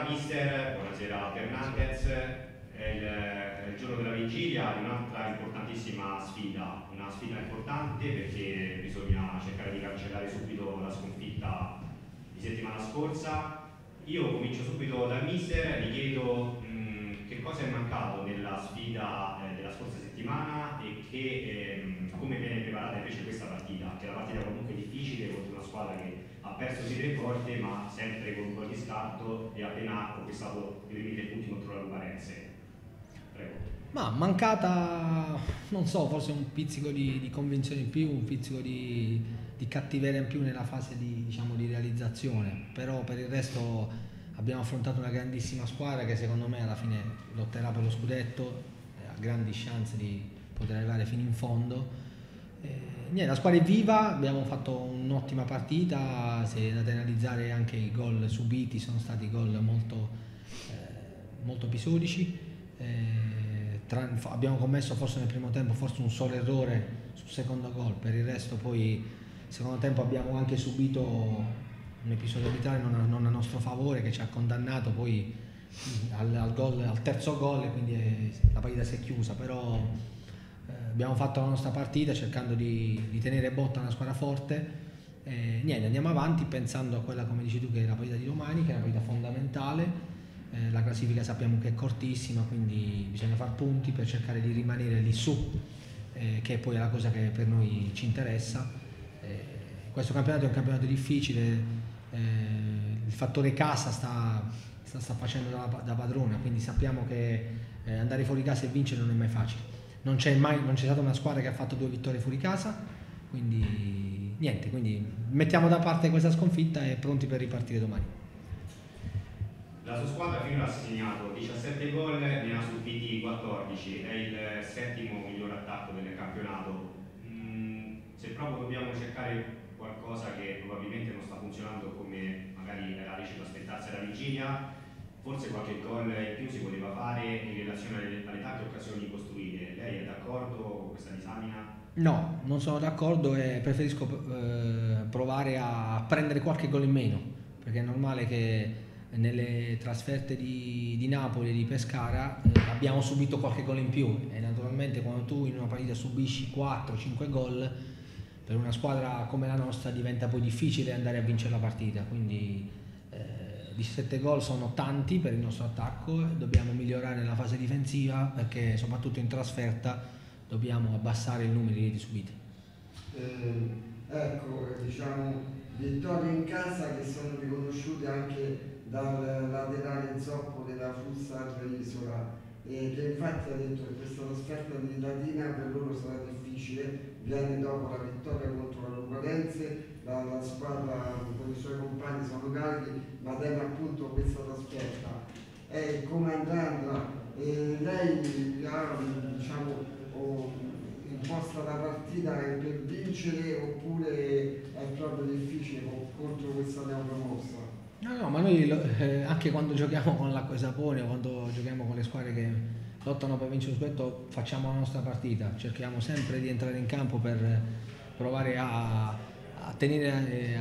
mister, buonasera Fernandez. È il giorno della vigilia di un'altra importantissima sfida, una sfida importante perché bisogna cercare di cancellare subito la sconfitta di settimana scorsa. Io comincio subito dal mister, gli chiedo che cosa è mancato nella sfida della scorsa settimana e come viene preparata invece questa partita, che è una partita comunque difficile contro una squadra che ha perso di 3 volte ma sempre con un gol di scarto e appena conquistato i primi 3 punti contro la Luparense. Prego. Ma mancata, non so, forse un pizzico di convinzione in più, un pizzico di cattiveria in più nella fase di realizzazione, però per il resto abbiamo affrontato una grandissima squadra che secondo me alla fine lotterà per lo scudetto, ha grandi chance di poter arrivare fino in fondo. Niente, la squadra è viva, abbiamo fatto un'ottima partita, se andate ad analizzare anche i gol subiti sono stati gol molto episodici. Abbiamo commesso forse nel primo tempo un solo errore sul secondo gol, per il resto poi secondo tempo abbiamo anche subito un episodio arbitrale non a nostro favore che ci ha condannato poi al terzo gol e quindi la partita si è chiusa, però abbiamo fatto la nostra partita cercando di tenere botta a una squadra forte. Niente, andiamo avanti pensando a quella, come dici tu, che è la partita di domani, che è una partita fondamentale. La classifica sappiamo che è cortissima, quindi bisogna far punti per cercare di rimanere lì su, che poi è la cosa che per noi ci interessa. Questo campionato è un campionato difficile, il fattore casa sta facendo da padrona, quindi sappiamo che andare fuori casa e vincere non è mai facile. Non c'è stata una squadra che ha fatto 2 vittorie fuori casa, quindi niente, quindi mettiamo da parte questa sconfitta e pronti per ripartire domani. La sua squadra finora ha segnato 17 gol, ne ha subiti 14, è il 7° miglior attacco del campionato. Se proprio dobbiamo cercare qualcosa che probabilmente non sta funzionando come magari era lecito aspettarsi alla vigilia, forse qualche gol in più si poteva fare in relazione alle tante occasioni costruite. Lei è d'accordo con questa disamina? No, non sono d'accordo e preferisco provare a prendere qualche gol in meno, perché è normale che nelle trasferte di Napoli e di Pescara abbiamo subito qualche gol in più e naturalmente quando tu in una partita subisci 4-5 gol per una squadra come la nostra diventa poi difficile andare a vincere la partita, quindi 17 gol sono tanti per il nostro attacco, dobbiamo migliorare nella fase difensiva perché soprattutto in trasferta dobbiamo abbassare il numero di reti subite. Ecco, diciamo vittorie in casa che sono riconosciute anche dal laterale zoppo della Futsal Isola, che infatti ha detto che questa trasferta di Latina per loro sarà difficile, viene dopo la vittoria contro la Luparense, la squadra con i suoi compagni sono carichi, ma teme appunto questa trasferta. Come andrà? Lei ha imposta la partita per vincere oppure è proprio difficile contro questa neopromossa? No, ma noi anche quando giochiamo con l'Acqua e Sapone o quando giochiamo con le squadre che lottano per vincere lo scudetto facciamo la nostra partita, cerchiamo sempre di entrare in campo per provare a tenere,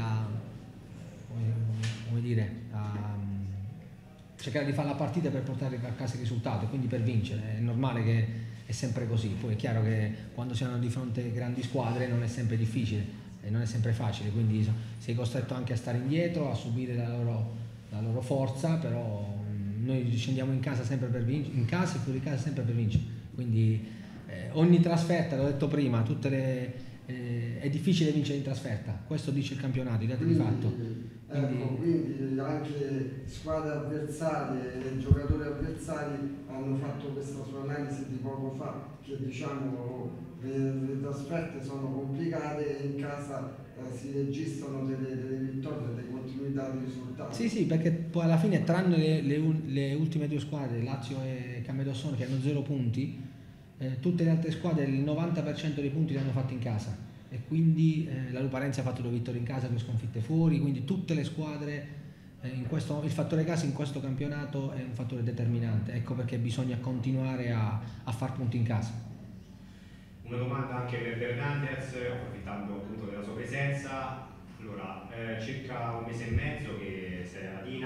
cercare di fare la partita per portare a casa il risultato e quindi per vincere. È normale che è sempre così, poi è chiaro che quando si hanno di fronte grandi squadre non è sempre difficile e non è sempre facile, quindi sei costretto anche a stare indietro, a subire la loro forza, però noi scendiamo in casa sempre per vincere, in casa e fuori casa sempre per vincere, quindi ogni trasferta, l'ho detto prima, è difficile vincere in trasferta, questo dice il campionato, i dati di fatto. Quindi anche squadre avversarie e giocatori avversari hanno fatto questa sua analisi di poco fa, che diciamo le trasferte sono complicate e in casa si registrano delle vittorie, delle continuità di risultati. Sì, perché poi alla fine tranne le ultime 2 squadre, Lazio e Campidoglio, che hanno 0 punti, tutte le altre squadre il 90% dei punti li hanno fatti in casa e quindi la Luparense ha fatto 2 vittorie in casa, 2 sconfitte fuori, quindi tutte le squadre il fattore casa in questo campionato è un fattore determinante, ecco perché bisogna continuare a far punti in casa. Una domanda anche per Fernandez, approfittando appunto della sua presenza. Allora, circa 1 mese e mezzo che sei a Latina,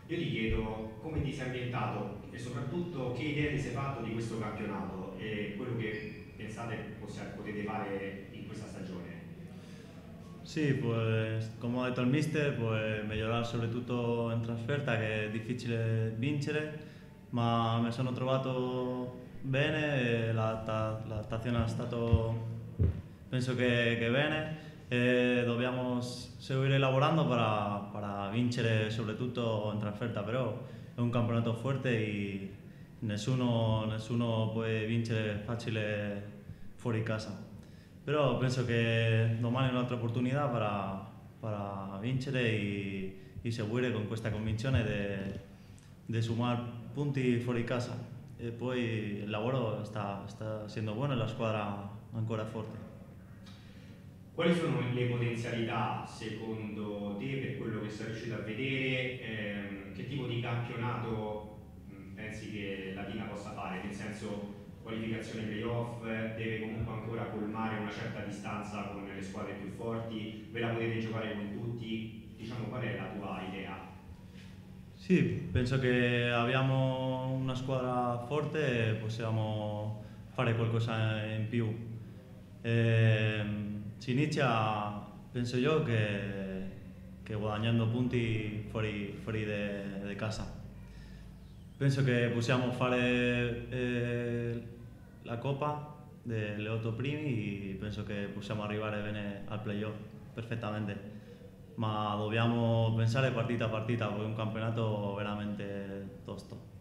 Io ti chiedo come ti sei ambientato e soprattutto che idea ti sei fatto di questo campionato e quello che pensate potete fare in questa stagione. Sí, pues como ha detto il mister, pues mejorar soprattutto in trasferta, che è difficile vincere, ma mi sono trovato bene, l'adattazione è stato penso che bene e dobbiamo seguire lavorando para vincere soprattutto in trasferta, però è un campionato forte e nessuno può vincere facile fuori casa. Però penso che domani è un'altra opportunità para vincere e seguire con questa convinzione di sumare punti fuori casa. E poi il lavoro sta essendo buono e la squadra ancora forte. Quali sono le potenzialità secondo te per quello che sei riuscito a vedere? Che tipo di campionato pensi che Latina possa fare? Nel senso, qualificazione playoff, deve comunque ancora colmare una certa distanza con le squadre più forti, ve la potete giocare con tutti? Diciamo, qual è la tua idea? Sì, penso che abbiamo una squadra forte e possiamo fare qualcosa in più. Si inizia, penso io, che guadagnando punti fuori di casa. Penso che possiamo fare la Coppa delle 8 primi e penso che possiamo arrivare bene al playoff perfettamente. Ma dobbiamo pensare partita a partita, perché è un campionato veramente tosto.